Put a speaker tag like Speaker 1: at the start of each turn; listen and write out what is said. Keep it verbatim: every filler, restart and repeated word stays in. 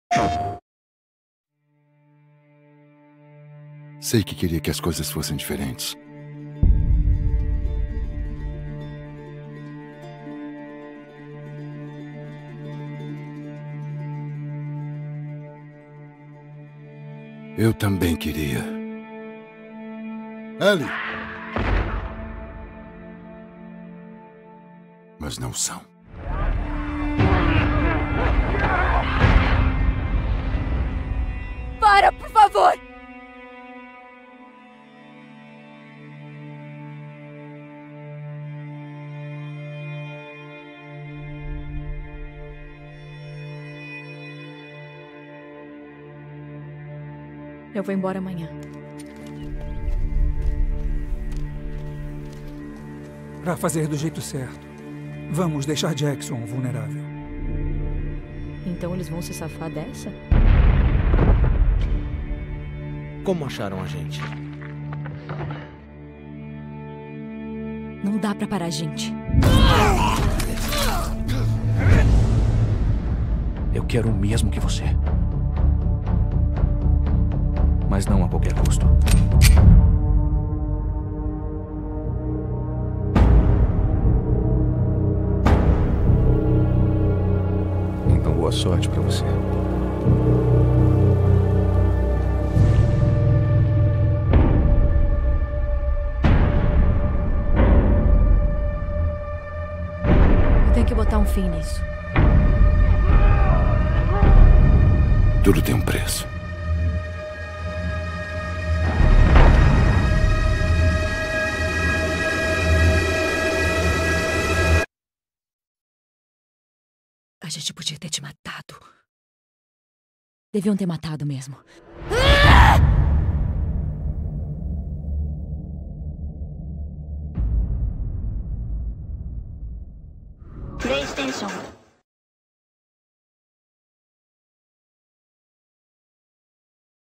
Speaker 1: Sei que queria que as coisas fossem diferentes. Eu também queria. Ellie! Mas não são.
Speaker 2: Para, por favor! Eu vou embora amanhã.
Speaker 3: Pra fazer do jeito certo. Vamos deixar Jackson vulnerável.
Speaker 2: Então eles vão se safar dessa?
Speaker 4: Como acharam a gente?
Speaker 2: Não dá pra parar a gente.
Speaker 5: Eu quero o mesmo que você. Mas não a qualquer custo. Então, boa sorte pra você.
Speaker 2: Eu tenho que botar um fim nisso.
Speaker 1: Tudo tem um preço.
Speaker 2: A gente podia ter te matado. Deviam ter matado mesmo.
Speaker 6: PlayStation